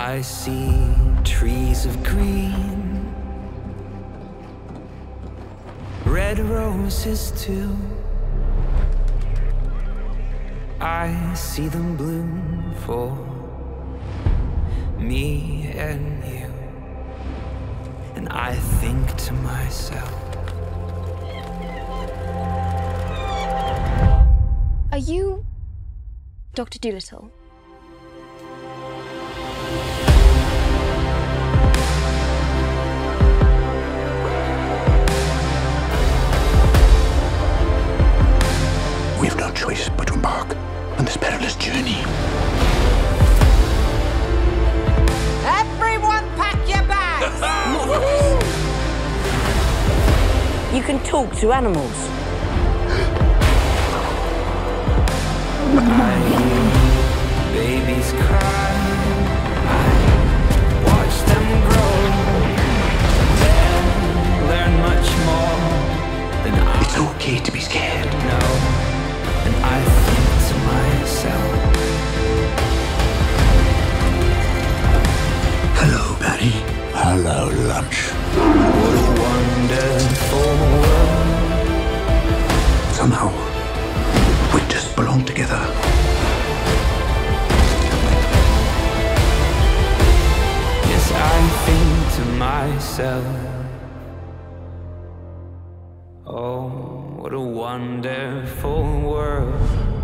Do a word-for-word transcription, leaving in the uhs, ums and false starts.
I see trees of green, red roses too. I see them bloom for me and you. And I think to myself, are you Doctor Dolittle? We have no choice but to embark on this perilous journey. Everyone pack your bags! You can talk to animals. I hear babies cry, I watch them grow, then learn much more than I It's okay to be scared. know. And I think to myself, Hello, Barry. Hello, lunch. what a wonderful world. Somehow, we just belong together. Yes, I think to myself, oh, what a wonderful world.